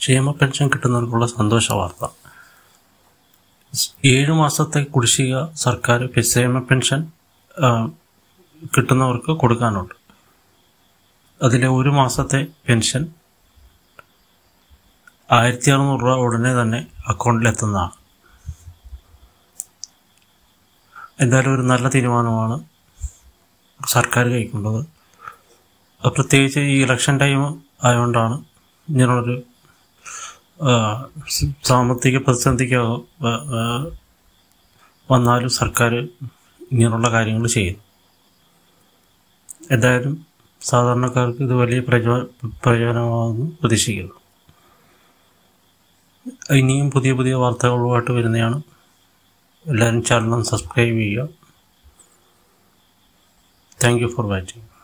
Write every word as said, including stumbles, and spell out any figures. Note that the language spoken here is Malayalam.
ക്ഷേമ പെൻഷൻ കിട്ടുന്നവർക്കുള്ള സന്തോഷ വാർത്ത. ഏഴു മാസത്തെ കുടിശ്ശിക സർക്കാർ ക്ഷേമ പെൻഷൻ കിട്ടുന്നവർക്ക് കൊടുക്കാനുണ്ട്. അതിലെ ഒരു മാസത്തെ പെൻഷൻ ആയിരത്തി അറുന്നൂറ് രൂപ ഉടനെ തന്നെ അക്കൗണ്ടിലെത്തുന്നതാണ്. എന്തായാലും ഒരു നല്ല തീരുമാനമാണ് സർക്കാർ കൈക്കൊണ്ടത്. പ്രത്യേകിച്ച് ഈ ഇലക്ഷൻ ടൈം ആയതുകൊണ്ടാണ് ഇങ്ങനൊരു സാമ്പത്തിക പ്രതിസന്ധിക്ക് വന്നാലും സർക്കാർ ഇങ്ങനെയുള്ള കാര്യങ്ങൾ ചെയ്യും. എന്തായാലും സാധാരണക്കാർക്ക് ഇത് വലിയ പ്രചോ പ്രയോജനമാണെന്ന് പ്രതീക്ഷിക്കുന്നു. ഇനിയും പുതിയ പുതിയ വാർത്തകളുമായിട്ട് വരുന്നതാണ്. എല്ലാവരും ചാനൽ സബ്സ്ക്രൈബ് ചെയ്യുക. Thank you for watching.